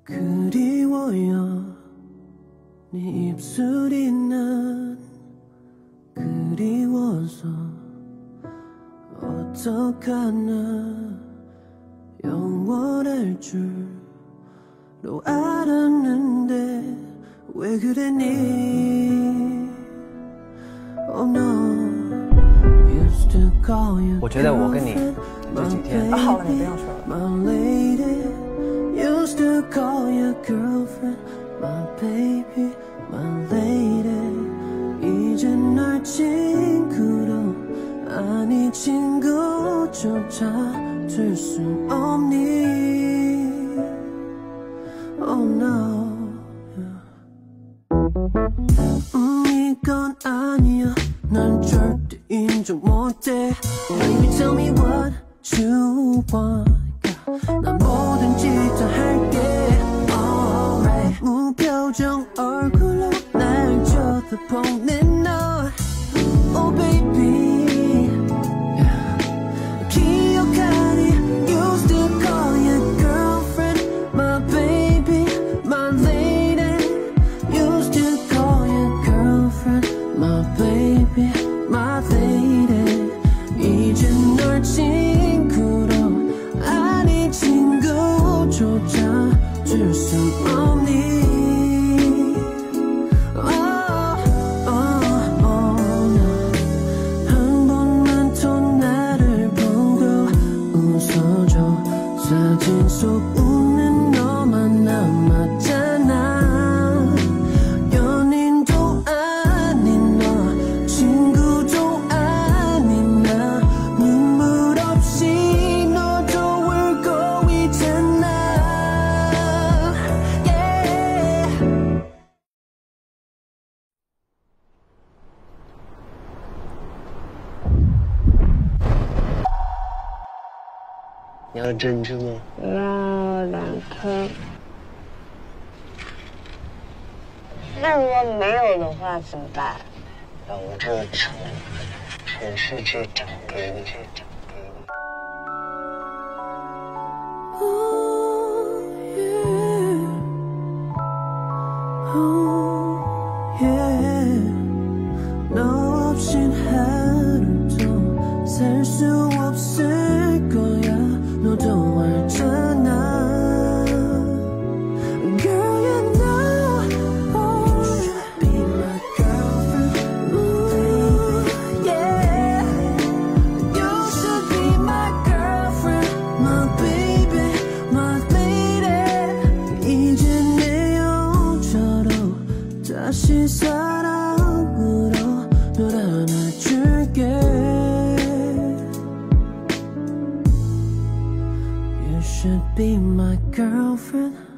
그리워요 네 입술이 난 그리워서 어떡하나 영원할 줄로 알았는데 왜 그랬니 Oh no used to call you 我觉得我跟你这几天好了，你不用说了。 My lady used to call you girlfriend My baby my lady 이제 널 친구로 아니 친구조차 될 수 없니 Oh no 이건 아니야 난 절대 인정 못해 Baby tell me what you want 난 뭐든지 다 할게 Alright 무표정 얼굴로 날 쳐다보는 너 Oh baby yeah. 기억하니 used to call you girlfriend My baby my lady used to call you girlfriend My baby my lady 이제 널 친구로 아니 친구조차 줄 수 없니 한 번만 더 나를 보고 웃어줘 사진 속 웃는 너만 남았잖아 연인도 아닌 너 친구도 아닌 나 눈물 없이 너도 울고 있잖아 yeah. 你要珍珠吗？ 那2颗。那如果没有的话怎么办？ 让我这全世界找给你，找给你。 Oh yeah Oh yeah 너 없인 하루도 살 수 없을 거야 너도 알잖아 Girl you know oh, you should be my girlfriend Ooh, yeah You should be my girlfriend My baby my lady 이제 내 영처럼 다시 사랑으로 널 안아줄게 You should be my girlfriend